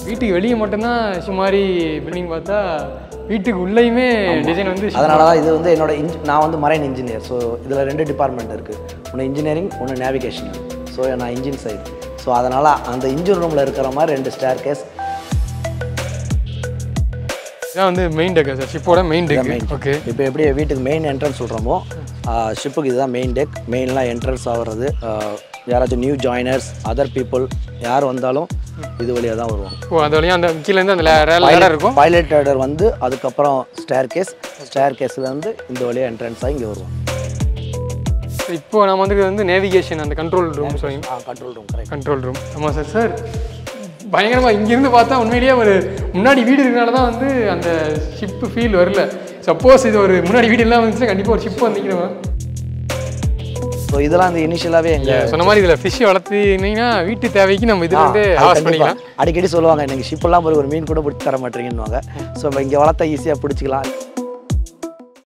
வீட்டுக்கு வெளியே மட்டும்தான் சுமாரி பில்டிங் பார்த்தா வீட்டுக்கு உள்ளேயுமே டிசைன் வந்து அதனால தான் இது வந்து என்னோட நான் வந்து மரைன் இன்ஜினியர். ஸோ இதில் 2 டிபார்ட்மெண்ட் இருக்குது. ஒன்று இன்ஜினியரிங், ஒன்று நேவிகேஷன். ஸோ நான் இன்ஜின் சைடு. ஸோ அதனால் அந்த இன்ஜின் ரூமில் இருக்கிற மாதிரி 2 ஸ்டேர் கேஸ். இதான் வந்து மெயின் டெக் சார், ஷிப்போட மெயின் டெக். ஓகே, இப்போ எப்படி வீட்டுக்கு மெயின் என்ட்ரன்ஸ் சொல்கிறோமோ ஷிப்புக்கு இதுதான் மெயின் டெக். மெயின்லாம் என்ட்ரன்ஸ் ஆகிறது. யாராச்சும் நியூ ஜாயினர்ஸ், அதர் பீப்புள் யார் வந்தாலும் இது வழியாக தான் வருவாங்க. ஓ, அது வழியாக அந்த கீழேருந்து அந்த லேடர் இருக்கும். பைலட் லேடர் வந்து அதுக்கப்புறம் ஸ்டேர் கேஸ்லேருந்து இந்த வழியாக என்ட்ரன்ஸாக இங்கே வருவோம். இப்போ நம்ம வந்து நேவிகேஷன் அந்த கண்ட்ரோல் ரூம் சொல்லி. Control room, correct, control room. ஆமாம் சார். சார் பயங்கரமாக இங்கேருந்து பார்த்தா உண்மையிலேயே ஒரு முன்னாடி வீடு இருக்கிறனால தான் வந்து அந்த ஷிப்பு ஃபீல் வரல. சப்போஸ் இது ஒரு முன்னாடி வீடு எல்லாம் வந்துச்சுன்னா கண்டிப்பாக ஒரு ஷிப் வந்திக்கிறோம். ஸோ இதெல்லாம் அந்த இனிஷியலாகவே எங்கள் சொன்ன மாதிரி இதில் ஃபிஷ் வளர்த்திங்கன்னா வீட்டு தேவைக்கு நம்ம இதில் வந்து ஹார்வெஸ்ட் பண்ணிக்கலாம். அடிக்கடி சொல்லுவாங்க, நீங்கள் ஷிப்பெல்லாம் போய் ஒரு மீன் கூட பிடிச்சி தர மாட்டீங்கன்னுவாங்க. ஸோ இங்கே வளர்த்தா ஈஸியாக பிடிச்சிக்கலாம்.